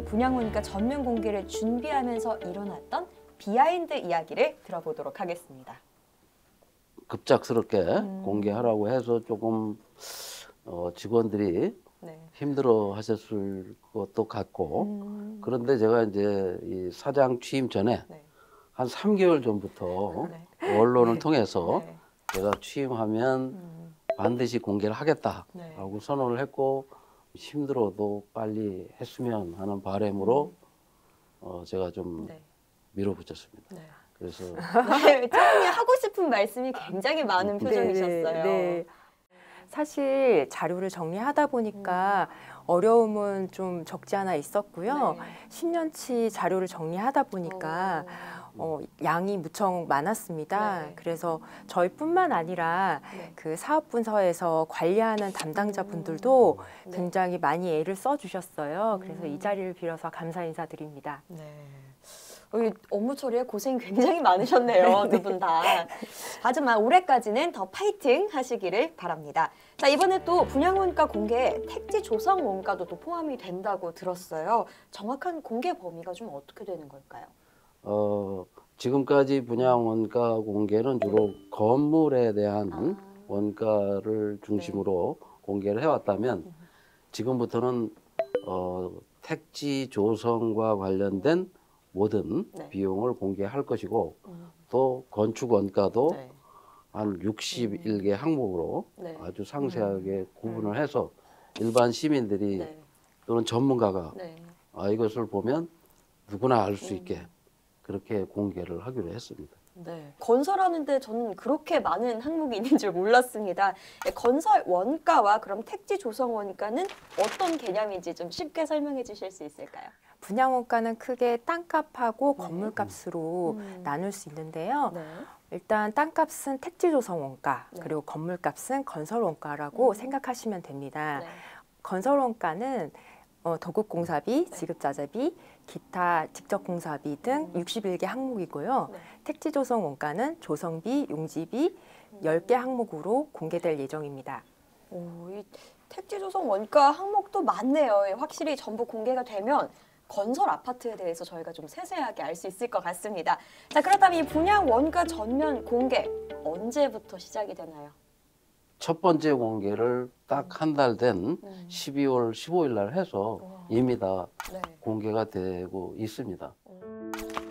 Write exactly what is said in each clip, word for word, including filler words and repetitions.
분양원가 전면 공개를 준비하면서 일어났던 비하인드 이야기를 들어보도록 하겠습니다. 급작스럽게 음. 공개하라고 해서 조금 어, 직원들이 네. 힘들어 하셨을 것도 같고 음. 그런데 제가 이제 이 사장 취임 전에 네. 한 삼 개월 전부터 네. 언론을 네. 통해서 네. 제가 취임하면 음. 반드시 공개를 하겠다라고 네. 선언을 했고 힘들어도 빨리 했으면 하는 바람으로 음. 어, 제가 좀 네. 밀어붙였습니다. 네. 그래서 네, 차장님 하고 싶은 말씀이 굉장히 많은 표정이셨어요. 네, 네. 사실 자료를 정리하다 보니까 음. 어려움은 좀 적지 않아 있었고요. 네. 십 년치 자료를 정리하다 보니까 어, 양이 무척 많았습니다. 네. 그래서 저희뿐만 아니라 네. 그 사업분서에서 관리하는 담당자분들도 음. 굉장히 많이 애를 써주셨어요. 그래서 음. 이 자리를 빌어서 감사 인사드립니다. 네. 어, 업무 처리에 고생이 굉장히 많으셨네요. 두 분 다. 하지만 올해까지는 더 파이팅 하시기를 바랍니다. 자, 이번에 또 분양원가 공개에 택지 조성 원가도 또 포함이 된다고 들었어요. 정확한 공개 범위가 좀 어떻게 되는 걸까요? 어, 지금까지 분양원가 공개는 주로 건물에 대한 아. 원가를 중심으로 네. 공개를 해왔다면 지금부터는 어, 택지 조성과 관련된 모든 네. 비용을 공개할 것이고 음. 또 건축 원가도 네. 한 육십일 개 항목으로 네. 아주 상세하게 음. 구분을 해서 일반 시민들이 네. 또는 전문가가 네. 아, 이것을 보면 누구나 알 수 있게 음. 그렇게 공개를 하기로 했습니다. 네, 건설하는데 저는 그렇게 많은 항목이 있는 줄 몰랐습니다. 건설 원가와 그럼 택지 조성 원가는 어떤 개념인지 좀 쉽게 설명해 주실 수 있을까요? 분양원가는 크게 땅값하고 네. 건물값으로 음. 나눌 수 있는데요. 네. 일단 땅값은 택지 조성 원가, 네. 그리고 건물값은 건설 원가라고 음. 생각하시면 됩니다. 네. 건설 원가는 어, 도급공사비, 네. 지급자재비, 기타 직접공사비 등 음. 육십일 개 항목이고요. 네. 택지 조성 원가는 조성비, 용지비 음. 열 개 항목으로 공개될 예정입니다. 오, 이 택지 조성 원가 항목도 많네요. 확실히 전부 공개가 되면 건설 아파트에 대해서 저희가 좀 세세하게 알 수 있을 것 같습니다. 자, 그렇다면 이 분양 원가 전면 공개 언제부터 시작이 되나요? 첫 번째 공개를 딱 한 달 된 음. 십이월 십오일 날 해서 와. 이미 다 네. 공개가 되고 있습니다. 음.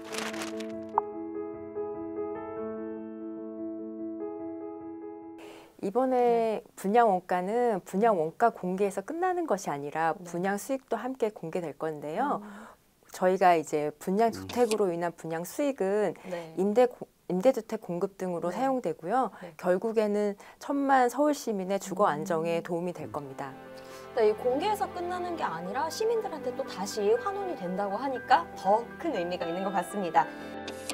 이번에 네. 분양 원가는 분양 원가 공개에서 끝나는 것이 아니라 네. 분양 수익도 함께 공개될 건데요. 음. 저희가 이제 분양 주택으로 인한 분양 수익은 네. 임대 임대주택 공급 등으로 네. 사용되고요. 네. 결국에는 천만 서울 시민의 주거 안정에 도움이 될 겁니다. 네, 이 공개에서 끝나는 게 아니라 시민들한테 또 다시 환원이 된다고 하니까 더 큰 의미가 있는 것 같습니다.